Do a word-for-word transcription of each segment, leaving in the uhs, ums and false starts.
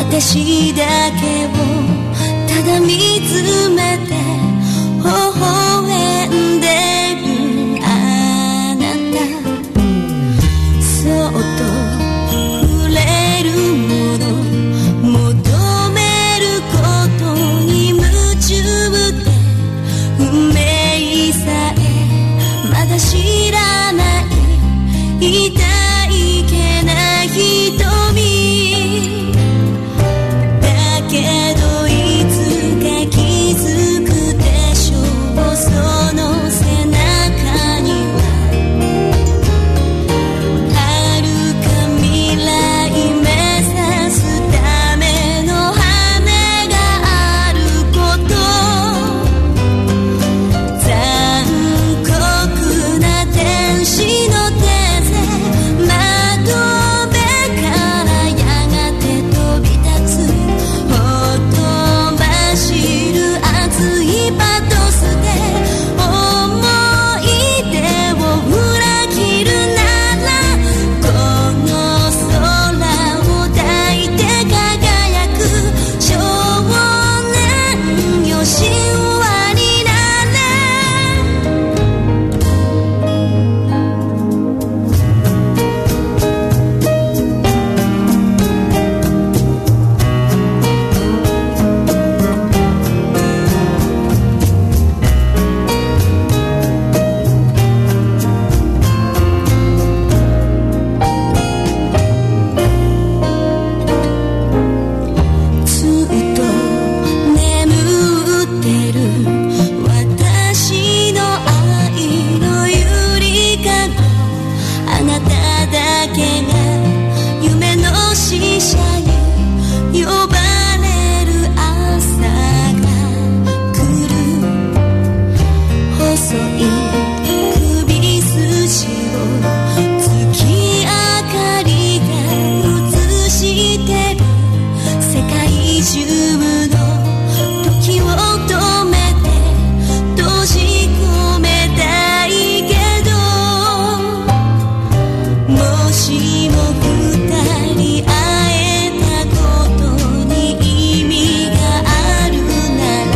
私だけをただ見つめて微笑んでるあなた、そっと触れるもの求めることに夢中で運命さえまだ知らない痛いけな瞳だけどいつか気づくでしょう、その背中には遥か未来目指すための羽があること、残酷な天使の手で窓辺からやがて飛び立つ、ほとばしる熱いパトスで思い出を裏切るなら、この空を抱いて輝く少年よ、神話になずっと眠ってる私の愛のゆりかご、あなただけが夢の使者に呼ばれる朝が来る、細い首筋を月明かりが映してる、世界中の時を止めて閉じ込めたいけど、もしも二人会えたことに意味があるな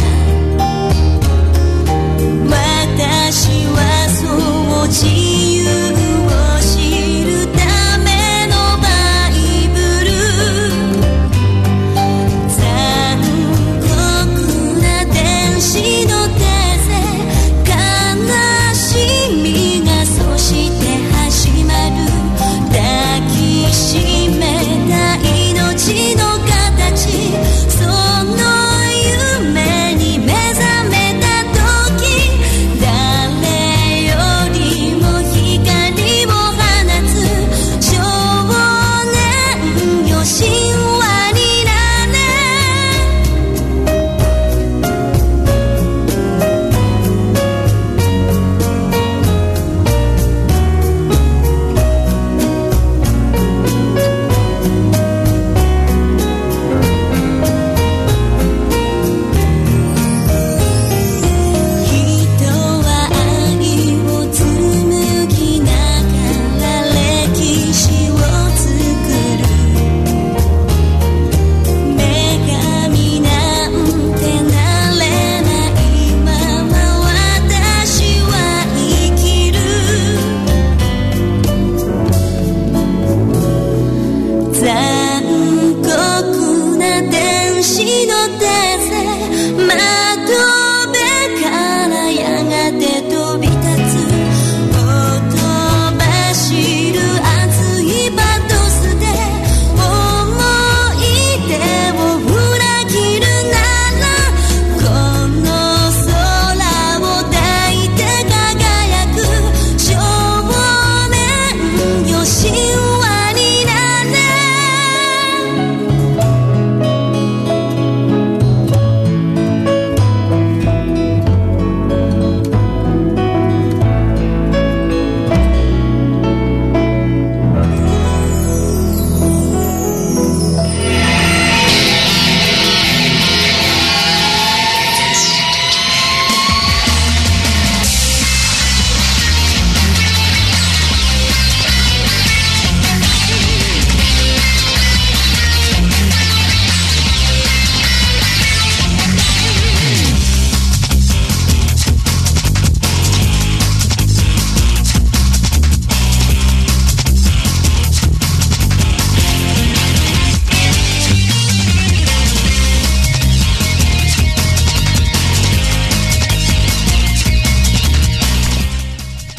ら、私はそう自由を知るためのバイブル、残酷な天使の手で悲しみがそして始まる、抱き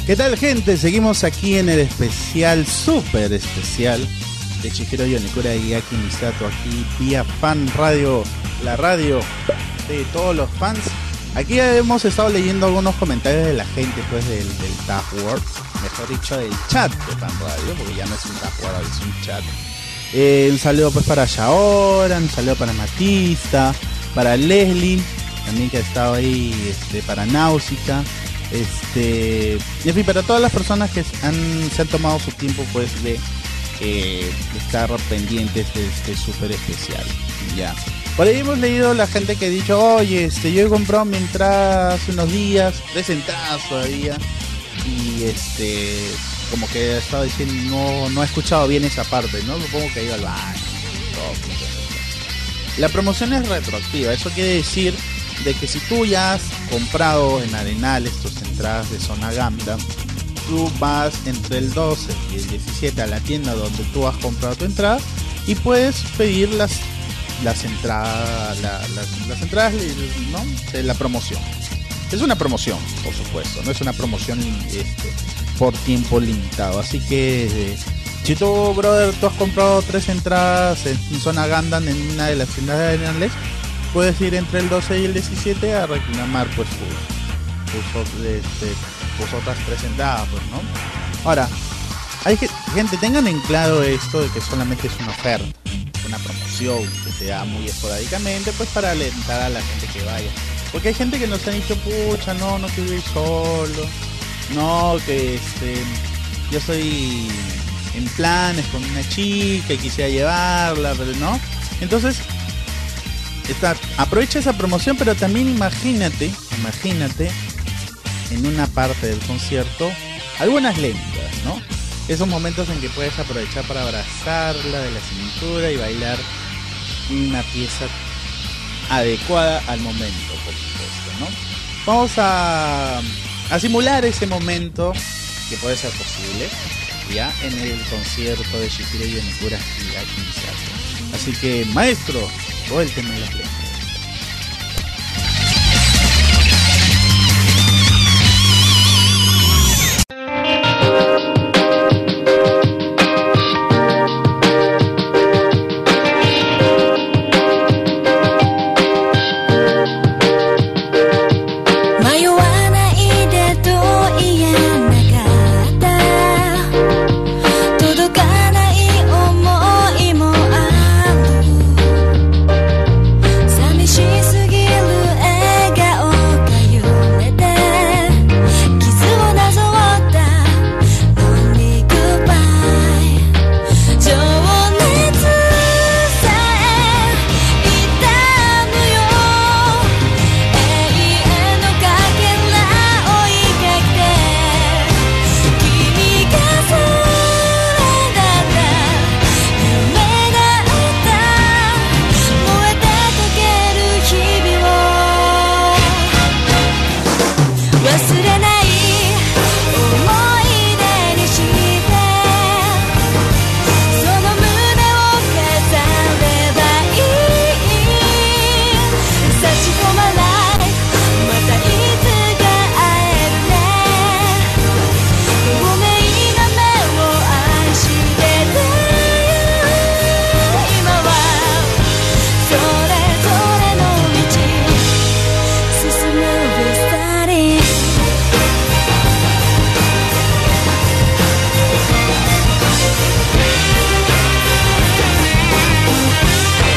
¿Qué tal, gente? Seguimos aquí en el especial, súper especial de Chihiro Yonikura y Aki Misato, aquí vía Fan Radio, la radio de todos los fans. Aquí hemos estado leyendo algunos comentarios de la gente, pues, del, del Tag World, mejor dicho, del chat de Fan Radio, porque ya no es un Tag World, es un chat. Eh, un saludo, pues, para Shaora, un saludo para Matista, para Leslie, también que ha estado ahí, este, para Náusica, este, y en fin, para todas las personas que han, se han tomado su tiempo, pues, de eh, estar pendientes de este súper especial. Ya. Por ahí hemos leído la gente que ha dicho, oye, este, yo he comprado mi entrada hace unos días, tres entradas todavía, y este, como que he estado diciendo, no, no he escuchado bien esa parte, ¿no? Supongo que ha ido al baño. La promoción es retroactiva, eso quiere decir de que si tú ya has comprado en Arenales tus entradas de Zona Gundam, tú vas entre el doce y el diecisiete a la tienda donde tú has comprado tu entrada y puedes pedir las las entradas la, las, las entradas, ¿no?, de la promoción. Es una promoción, por supuesto, no es una promoción este, por tiempo limitado, así que eh, si tú, brother, tú has comprado tres entradas en Zona Gundam en una de las tiendas de Arenales, puedes ir entre el doce y el diecisiete a reclamar, pues, tus, tus, este, tus otras tres entradas, pues, ¿no? Ahora, hay que, gente, tengan en claro esto de que solamente es una oferta, una promoción que se da muy esporádicamente, pues, para alentar a la gente que vaya. Porque hay gente que nos ha dicho, pucha, no, no quiero ir solo, no, que este, yo estoy en planes con una chica y quisiera llevarla, pero no. Entonces, está, aprovecha esa promoción, pero también imagínate, imagínate en una parte del concierto algunas lentas, ¿no? Esos momentos en que puedes aprovechar para abrazarla de la cintura y bailar una pieza adecuada al momento, por supuesto, ¿no? Vamos a, a simular ese momento, que puede ser posible, ya en el concierto de Chihiro Yonikura y Aki Misato. Así que, maestro, suélteme la plena.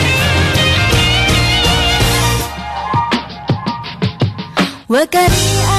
わかり